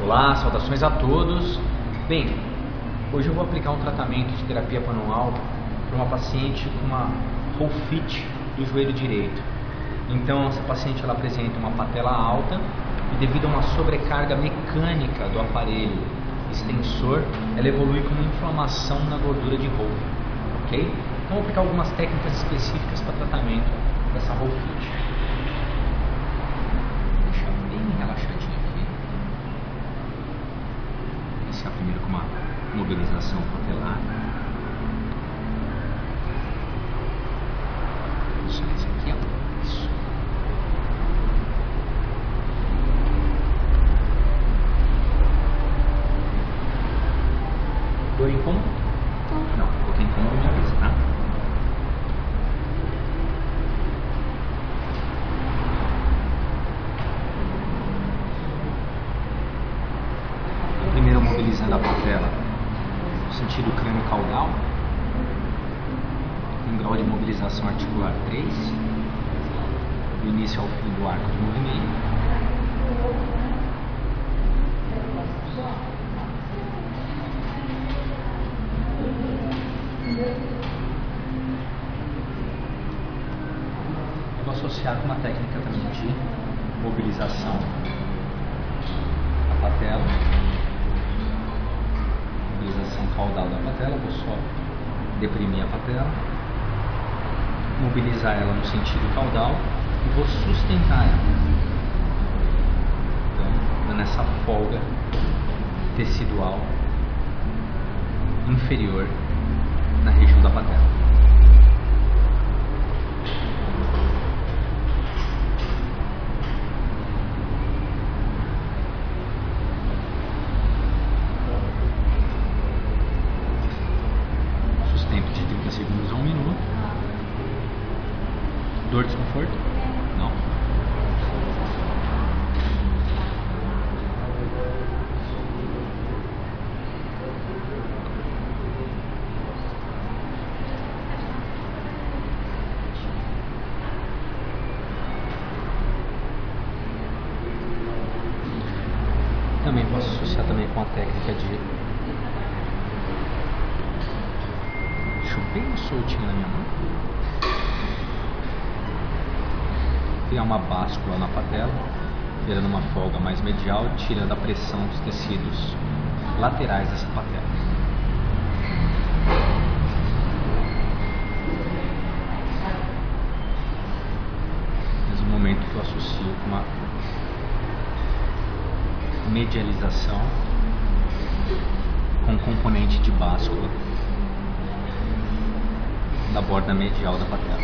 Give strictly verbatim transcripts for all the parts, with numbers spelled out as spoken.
Olá, saudações a todos. Bem, hoje eu vou aplicar um tratamento de terapia manual para uma paciente com uma Rolfite do joelho direito. Então essa paciente ela apresenta uma patela alta e devido a uma sobrecarga mecânica do aparelho extensor, ela evolui com uma inflamação na gordura de Rolf, ok? Então vou aplicar algumas técnicas específicas para tratamento dessa Rolfite. Deixar bem relaxadinho aqui. Iniciar primeiro com uma mobilização patelar. Isso aqui, ó. Isso. Dor incômodo? Não, qualquer incômodo me avisa, tá? Primeiro mobilizando a patela no sentido crânio-caudal, um grau de mobilização articular três, do início ao fim do arco do movimento. Eu vou associar com uma técnica também de mobilização da patela. Mobilização caudal da patela, vou só deprimir a patela, mobilizar ela no sentido caudal e vou sustentar ela. Então, dando essa folga tecidual inferior na região da patela. De trinta segundos a um minuto. Dor, desconforto? Não. Também posso associar também com a técnica de bem soltinho na minha mão, criar uma báscula na patela, gerando uma folga mais medial, tirando a pressão dos tecidos laterais dessa patela. Mesmo momento que eu associo com uma medialização com componente de báscula da borda medial da patela.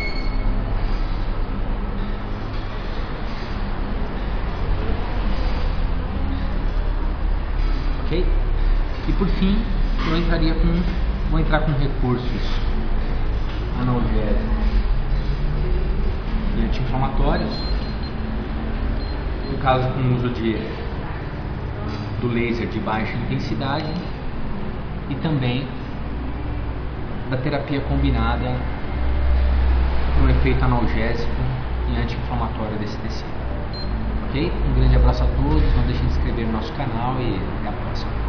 Ok? E por fim, eu entraria com, vou entrar com recursos analgésicos e anti-inflamatórios. No caso, com o uso de, do laser de baixa intensidade e também da terapia combinada com um efeito analgésico e anti-inflamatório desse tecido. Ok? Um grande abraço a todos, não deixem de se inscrever no nosso canal e até a próxima.